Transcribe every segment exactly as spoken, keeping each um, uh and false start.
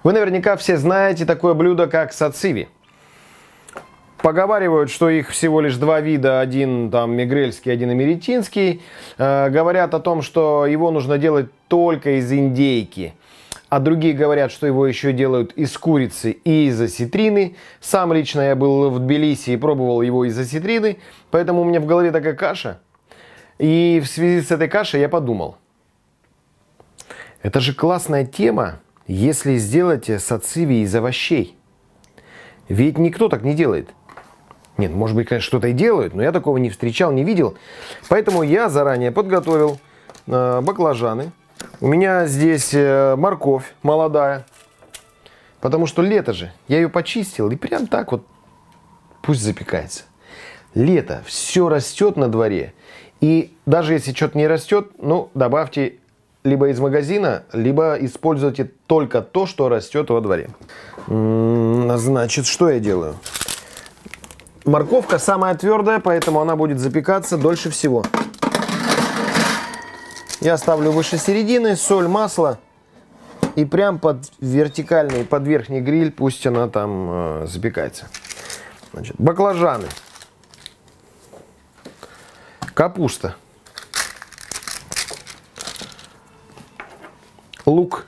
Вы наверняка все знаете такое блюдо, как сациви. Поговаривают, что их всего лишь два вида, один там мигрельский, один америтинский. Э, говорят о том, что его нужно делать только из индейки. А другие говорят, что его еще делают из курицы и из осетрины. Сам лично я был в Тбилиси и пробовал его из осетрины, поэтому у меня в голове такая каша. И в связи с этой кашей я подумал, это же классная тема, если сделать сациви из овощей. Ведь никто так не делает. Нет, может быть, конечно, что-то и делают, но я такого не встречал, не видел. Поэтому я заранее подготовил э, баклажаны. У меня здесь э, морковь молодая. Потому что лето же. Я ее почистил и прям так вот пусть запекается. Лето, все растет на дворе. И даже если что-то не растет, ну, добавьте либо из магазина, либо используйте только то, что растет во дворе. М-м, значит, что я делаю? Морковка самая твердая, поэтому она будет запекаться дольше всего. Я ставлю выше середины, соль, масло. И прям под вертикальный, под верхний гриль пусть она там э, запекается. Значит, баклажаны. Капуста. Лук.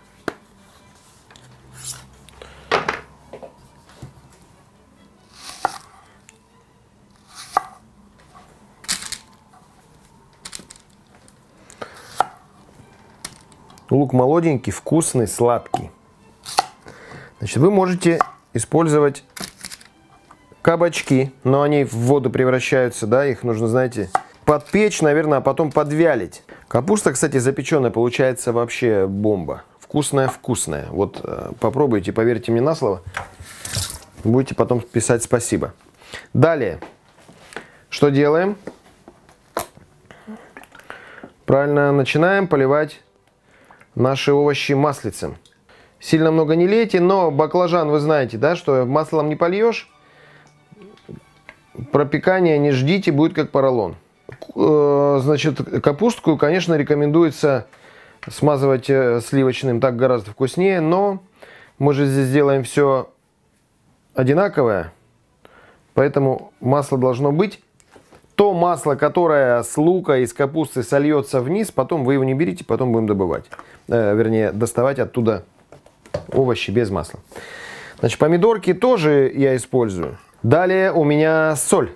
Лук молоденький, вкусный, сладкий. Значит, вы можете использовать кабачки, но они в воду превращаются, да, их нужно, знаете, подпечь, наверное, а потом подвялить. Капуста, кстати, запеченная, получается вообще бомба. Вкусная-вкусная. Вот попробуйте, поверьте мне на слово. Будете потом писать спасибо. Далее. Что делаем? Правильно, начинаем поливать наши овощи маслицем. Сильно много не лейте, но баклажан, вы знаете, да, что маслом не польешь. Пропекания не ждите, будет как поролон. Значит, капустку, конечно, рекомендуется смазывать сливочным, так гораздо вкуснее, но мы же здесь делаем все одинаковое, поэтому масло должно быть. То масло, которое с лука и с капусты сольется вниз, потом вы его не берите, потом будем добывать. Э, вернее, доставать оттуда овощи без масла. Значит, помидорки тоже я использую. Далее у меня соль.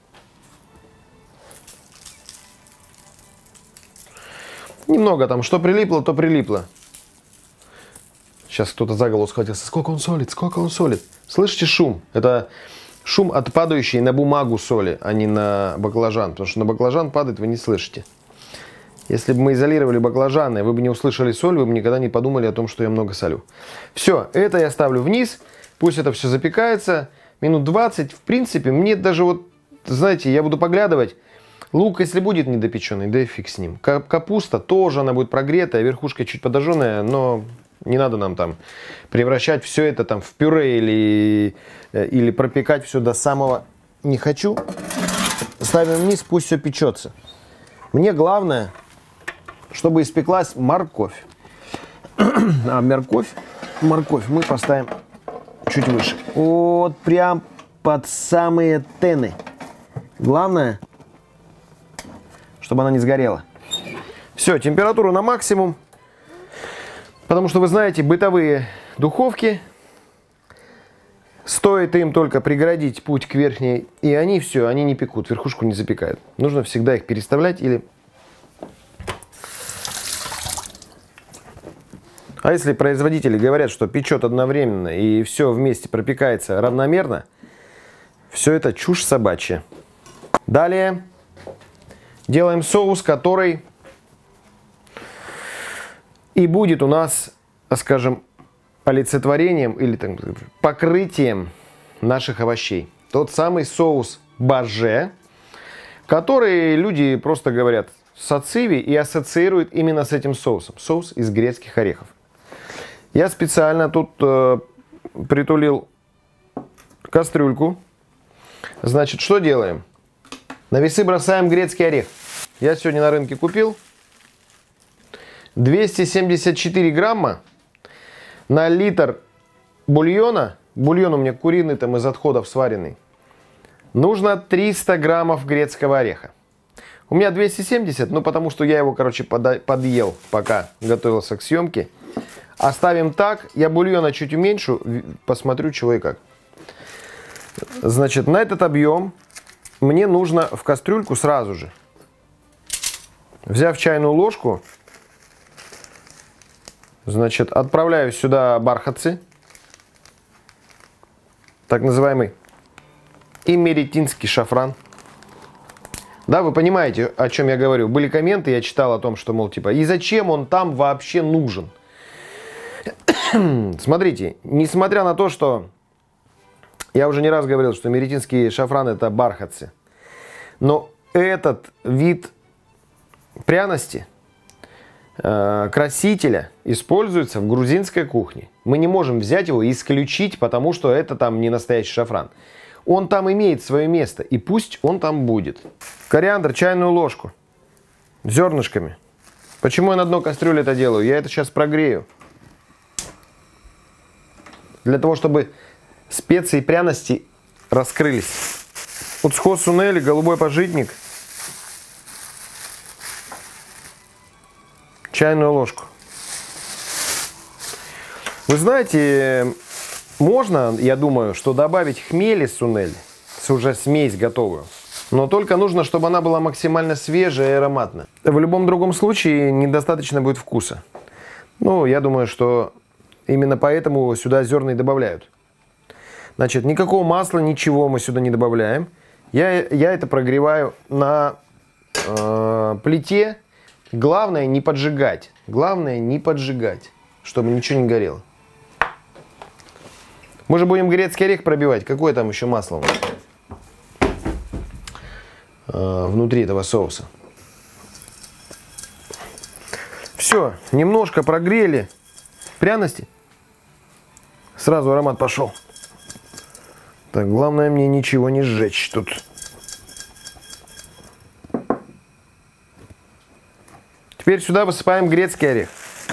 Немного там, что прилипло, то прилипло. Сейчас кто-то за голову схватился. Сколько он солит, сколько он солит. Слышите шум? Это шум от падающей на бумагу соли, а не на баклажан. Потому что на баклажан падает, вы не слышите. Если бы мы изолировали баклажаны, вы бы не услышали соль, вы бы никогда не подумали о том, что я много солю. Все, это я ставлю вниз. Пусть это все запекается. Минут двадцать. В принципе, мне даже вот, знаете, я буду поглядывать. Лук, если будет недопеченный, да и фиг с ним. Капуста тоже, она будет прогретая, верхушка чуть подожженная, но не надо нам там превращать все это там в пюре или, или пропекать все до самого не хочу. Ставим вниз, пусть все печется. Мне главное, чтобы испеклась морковь. А морковь, морковь мы поставим чуть выше. Вот прям под самые тены. Главное, чтобы она не сгорела. Все, температуру на максимум. Потому что вы знаете, бытовые духовки, стоит им только преградить путь к верхней, и они все, они не пекут, верхушку не запекают. Нужно всегда их переставлять или... А если производители говорят, что печет одновременно и все вместе пропекается равномерно, все это чушь собачья. Далее делаем соус, который и будет у нас, скажем, олицетворением или там, покрытием наших овощей. Тот самый соус баже, который люди просто говорят сациви и ассоциируют именно с этим соусом. Соус из грецких орехов. Я специально тут э, притулил кастрюльку. Значит, что делаем? На весы бросаем грецкий орех. Я сегодня на рынке купил. двести семьдесят четыре грамма на литр бульона, бульон у меня куриный, там из отходов сваренный, нужно триста граммов грецкого ореха. У меня двести семьдесят, ну потому что я его, короче, подъел, пока готовился к съемке. Оставим так, я бульона чуть уменьшу, посмотрю чего и как. Значит, на этот объем мне нужно в кастрюльку сразу же, взяв чайную ложку, значит, отправляю сюда бархатцы, так называемый эмеретинский шафран. Да, вы понимаете, о чем я говорю. Были комменты, я читал о том, что, мол, типа, и зачем он там вообще нужен? Смотрите, несмотря на то, что я уже не раз говорил, что эмеретинский шафран это бархатцы, но этот вид пряности, э, красителя используется в грузинской кухне. Мы не можем взять его и исключить, потому что это там не настоящий шафран. Он там имеет свое место, и пусть он там будет. Кориандр, чайную ложку, зернышками. Почему я на дно кастрюли это делаю? Я это сейчас прогрею. Для того, чтобы специи и пряности раскрылись. Уцхо сунели, голубой пажитник. Чайную ложку. Вы знаете, можно, я думаю, что добавить хмели сунели, уже смесь готовую. Но только нужно, чтобы она была максимально свежая и ароматная. В любом другом случае недостаточно будет вкуса. Ну, я думаю, что именно поэтому сюда зерна и добавляют. Значит, никакого масла, ничего мы сюда не добавляем. Я, я это прогреваю на э, плите. Главное не поджигать. Главное не поджигать, чтобы ничего не горело. Мы же будем грецкий орех пробивать. Какое там еще масло у нас? Э, внутри этого соуса. Все, немножко прогрели пряности. Сразу аромат пошел. Так, главное мне ничего не сжечь тут. Теперь сюда высыпаем грецкий орех.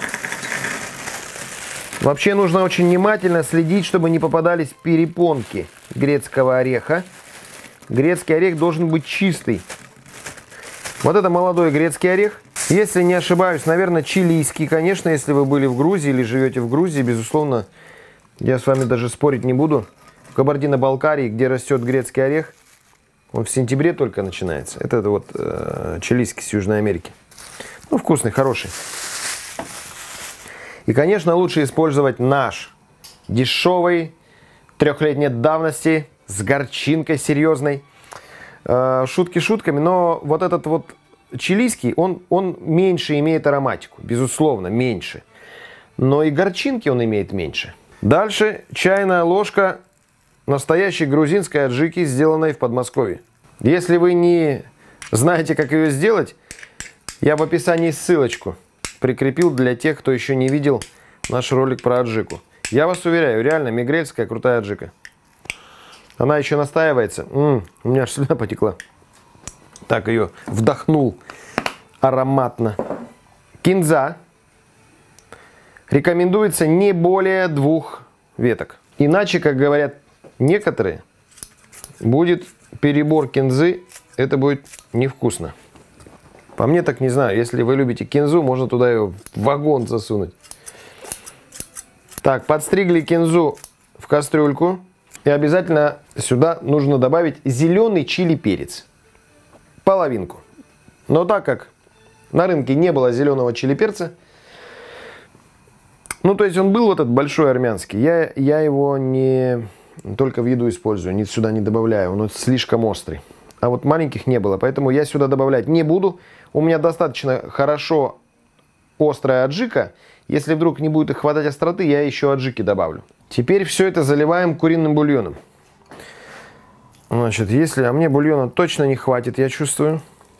Вообще нужно очень внимательно следить, чтобы не попадались перепонки грецкого ореха. Грецкий орех должен быть чистый. Вот это молодой грецкий орех. Если не ошибаюсь, наверное, чилийский. Конечно, если вы были в Грузии или живете в Грузии, безусловно, я с вами даже спорить не буду. В Кабардино-Балкарии, где растет грецкий орех, он в сентябре только начинается. Это, это вот э, чилийский с Южной Америки. Ну, вкусный, хороший. И, конечно, лучше использовать наш дешевый, трехлетней давности, с горчинкой серьезной. Э, шутки шутками, но вот этот вот чилийский, он, он меньше имеет ароматику, безусловно, меньше. Но и горчинки он имеет меньше. Дальше чайная ложка настоящей грузинской аджики, сделанной в Подмосковье. Если вы не знаете, как ее сделать, я в описании ссылочку прикрепил для тех, кто еще не видел наш ролик про аджику. Я вас уверяю, реально мигрельская крутая аджика. Она еще настаивается. М-м, у меня аж слюна потекла. Так ее вдохнул ароматно. Кинза. Рекомендуется не более двух веток. Иначе, как говорят некоторые, будет перебор кинзы, это будет невкусно. По мне так не знаю. Если вы любите кинзу, можно туда ее в вагон засунуть. Так, подстригли кинзу в кастрюльку. И обязательно сюда нужно добавить зеленый чили-перец. Половинку. Но так как на рынке не было зеленого чили-перца, ну, то есть он был вот этот большой армянский. Я, я его не только в еду использую, ни сюда не добавляю. Он слишком острый. А вот маленьких не было. Поэтому я сюда добавлять не буду. У меня достаточно хорошо острая аджика. Если вдруг не будет их хватать остроты, я еще аджики добавлю. Теперь все это заливаем куриным бульоном. Значит, если... А мне бульона точно не хватит, я чувствую.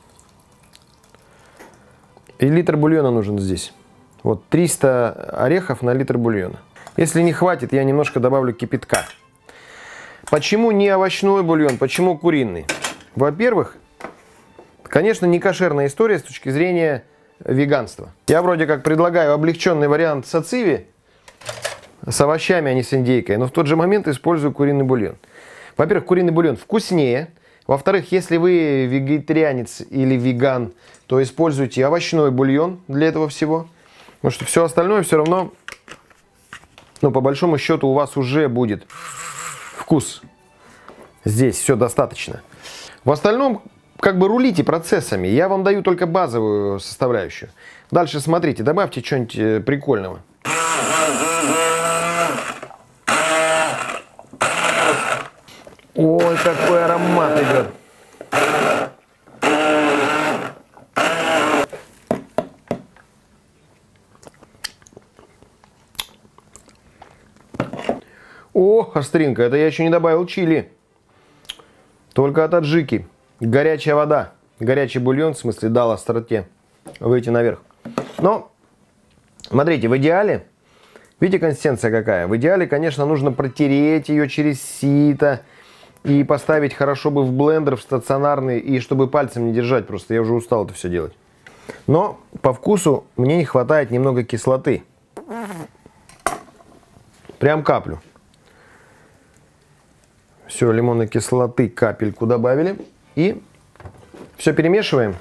И литр бульона нужен здесь. Вот триста орехов на литр бульона. Если не хватит, я немножко добавлю кипятка. Почему не овощной бульон? Почему куриный? Во-первых, конечно, не кошерная история с точки зрения веганства. Я вроде как предлагаю облегченный вариант сациви. с овощами, а не с индейкой, но в тот же момент использую куриный бульон. Во-первых, куриный бульон вкуснее. Во-вторых, если вы вегетарианец или веган, то используйте овощной бульон для этого всего. Потому что все остальное все равно, ну, по большому счету, у вас уже будет вкус. Здесь все достаточно. В остальном, как бы рулите процессами. Я вам даю только базовую составляющую. Дальше смотрите, добавьте что-нибудь прикольного. Ой, какой аромат идет. О, остринка, это я еще не добавил чили. Только от аджики. Горячая вода. Горячий бульон, в смысле, дал остроте выйти наверх. Но, смотрите, в идеале, видите, консистенция какая? В идеале, конечно, нужно протереть ее через сито. И поставить хорошо бы в блендер, в стационарный, и чтобы пальцем не держать, просто я уже устал это все делать. Но по вкусу мне не хватает немного кислоты. Прям каплю. Все, лимонной кислоты капельку добавили. И все перемешиваем.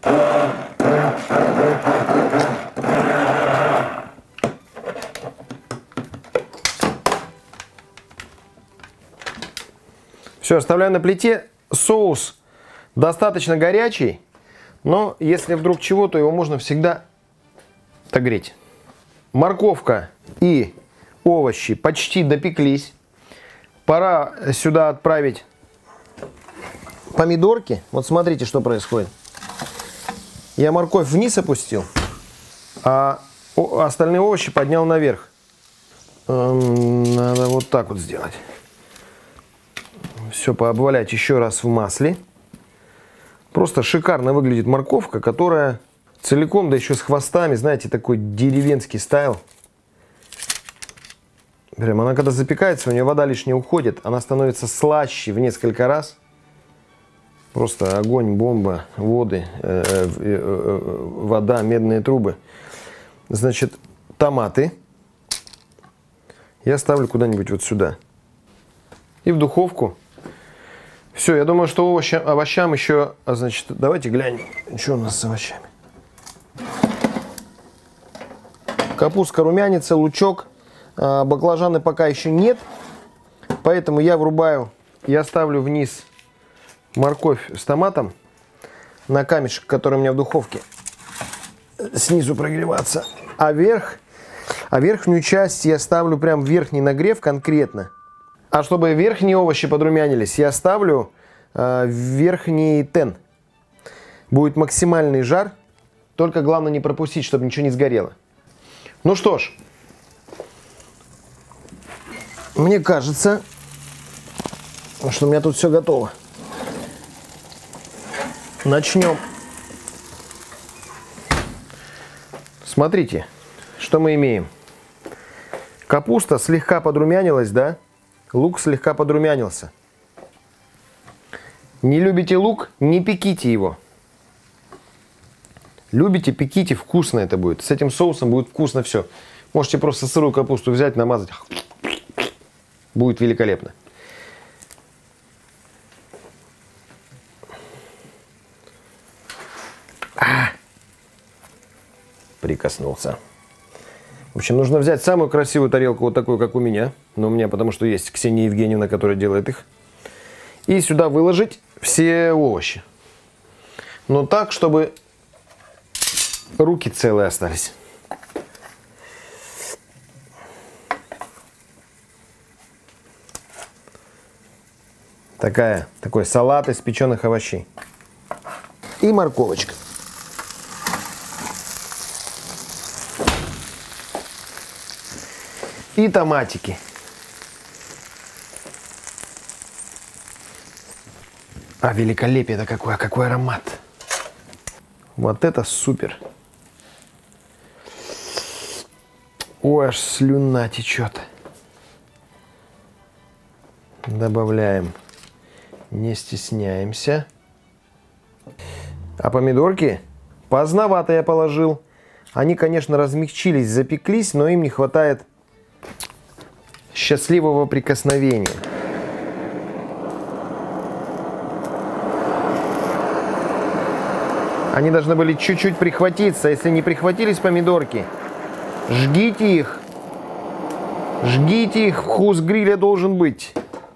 Все, оставляю на плите. Соус достаточно горячий, но если вдруг чего, то его можно всегда отогреть. Морковка и овощи почти допеклись. Пора сюда отправить помидорки. Вот смотрите, что происходит. Я морковь вниз опустил, а остальные овощи поднял наверх. Надо вот так вот сделать. Все пообвалять еще раз в масле. Просто шикарно выглядит морковка, которая целиком, да еще с хвостами, знаете, такой деревенский стайл. Прям она когда запекается, у нее вода лишняя уходит, она становится слаще в несколько раз. Просто огонь, бомба, воды, э, э, э, вода, медные трубы. Значит, томаты я ставлю куда-нибудь вот сюда. И в духовку. Все, я думаю, что овощам, овощам еще, значит, давайте глянем, что у нас с овощами. Капустка румянится, лучок, баклажаны пока еще нет, поэтому я врубаю, я ставлю вниз морковь с томатом на камешек, который у меня в духовке, снизу прогреваться, а верх, а верхнюю часть я ставлю прям в верхний нагрев конкретно. А чтобы верхние овощи подрумянились, я ставлю э, верхний тен. Будет максимальный жар, только главное не пропустить, чтобы ничего не сгорело. Ну что ж, мне кажется, что у меня тут все готово. Начнем. Смотрите, что мы имеем. Капуста слегка подрумянилась, да? Лук слегка подрумянился. Не любите лук? Не пеките его. Любите, пеките, вкусно это будет. С этим соусом будет вкусно все. Можете просто сырую капусту взять, намазать. Будет великолепно. А! Прикоснулся. В общем, нужно взять самую красивую тарелку, вот такую, как у меня. Но у меня, потому что есть Ксения Евгеньевна, которая делает их. И сюда выложить все овощи. Но так, чтобы руки целые остались. Такая, такой салат из печеных овощей. И морковочка. И томатики. А великолепие-то какое, какой аромат. Вот это супер. Ой, аж слюна течет. Добавляем. Не стесняемся. А помидорки поздновато я положил. Они, конечно, размягчились, запеклись, но им не хватает счастливого прикосновения. Они должны были чуть-чуть прихватиться. Если не прихватились помидорки, жгите их. Жгите их. Вкус гриля должен быть.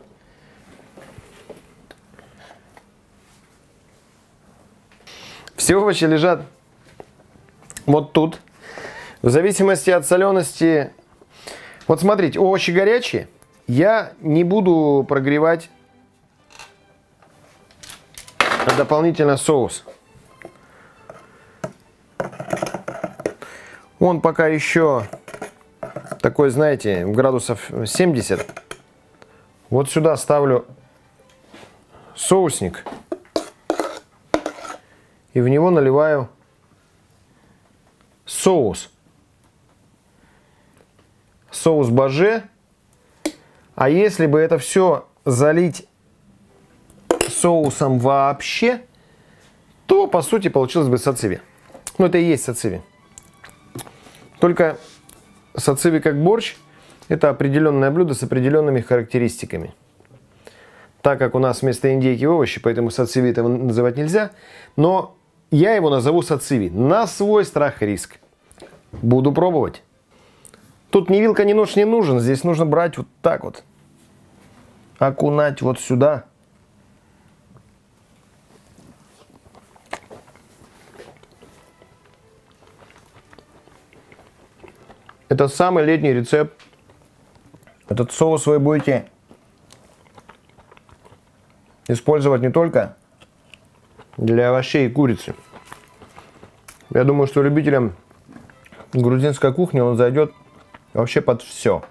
Все овощи лежат вот тут. В зависимости от солености. Вот смотрите, овощи горячие. Я не буду прогревать дополнительно соус. Он пока еще такой, знаете, градусов семьдесят. Вот сюда ставлю соусник. И в него наливаю соус. Соус боже. А если бы это все залить соусом вообще, то по сути получилось бы сациви. Ну это и есть сациви. Только сациви как борщ — это определенное блюдо с определенными характеристиками. Так как у нас вместо индейки овощи, поэтому сациви этого называть нельзя. Но я его назову сациви на свой страх и риск. Буду пробовать. Тут ни вилка, ни нож не нужен. Здесь нужно брать вот так вот. Окунать вот сюда. Это самый летний рецепт. Этот соус вы будете использовать не только для овощей и курицы. Я думаю, что любителям грузинской кухни он зайдет вообще под все.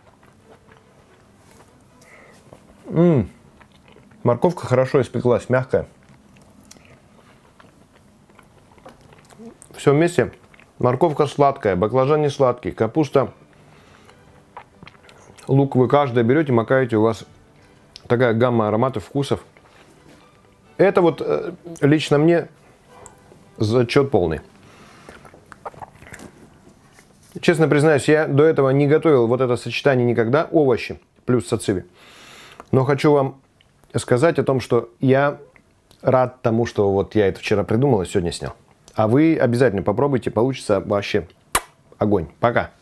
М-м, морковка хорошо испеклась, мягкая. Все вместе. Морковка сладкая, баклажан не сладкий, капуста, лук вы каждое берете, макаете, у вас такая гамма ароматов, вкусов. Это вот лично мне зачет полный. Честно признаюсь, я до этого не готовил вот это сочетание никогда, овощи плюс сациви. Но хочу вам сказать о том, что я рад тому, что вот я это вчера придумал и сегодня снял. А вы обязательно попробуйте, получится вообще огонь. Пока!